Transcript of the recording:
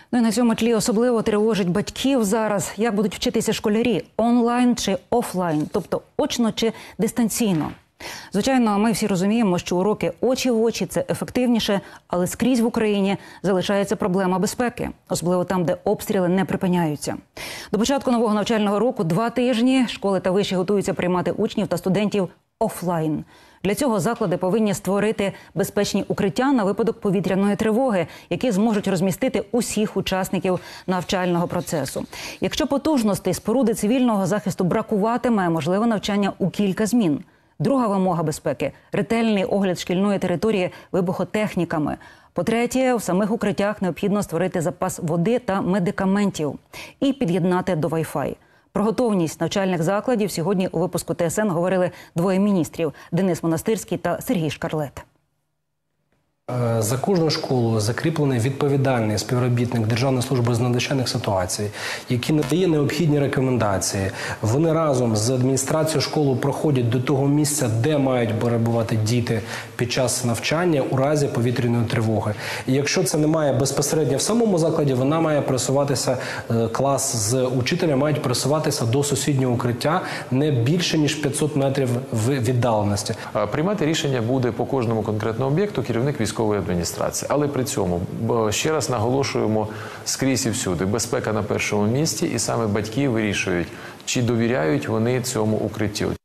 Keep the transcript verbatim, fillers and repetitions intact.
Ну і на цьому тлі особливо тривожить батьків зараз, як будуть вчитися школярі – онлайн чи офлайн, тобто очно чи дистанційно. Звичайно, ми всі розуміємо, що уроки очі в очі – це ефективніше, але скрізь в Україні залишається проблема безпеки, особливо там, де обстріли не припиняються. До початку нового навчального року два тижні школи та виші готуються приймати учнів та студентів офлайн. Для цього заклади повинні створити безпечні укриття на випадок повітряної тривоги, які зможуть розмістити усіх учасників навчального процесу. Якщо потужностей споруди цивільного захисту бракуватиме, можливо навчання у кілька змін. Друга вимога безпеки – ретельний огляд шкільної території вибухотехніками. По-третє, в самих укриттях необхідно створити запас води та медикаментів і під'єднати до Wi-Fi. Про готовність навчальних закладів сьогодні у випуску Т С Н говорили двоє міністрів – Денис Монастирський та Сергій Шкарлет. За кожну школу закріплений відповідальний співробітник Державної служби з надзвичайних ситуацій, який надає необхідні рекомендації. Вони разом з адміністрацією школи проходять до того місця, де мають перебувати діти під час навчання у разі повітряної тривоги. І якщо це немає безпосередньо в самому закладі, вона має пересуватися, клас з учителя мають пересуватися до сусіднього укриття не більше, ніж п'ятсот метрів в віддаленості. Приймати рішення буде по кожному конкретному об'єкту керівник військової адміністрації. Але при цьому, ще раз наголошуємо скрізь і всюди, безпека на першому місці, і саме батьки вирішують, чи довіряють вони цьому укриттю.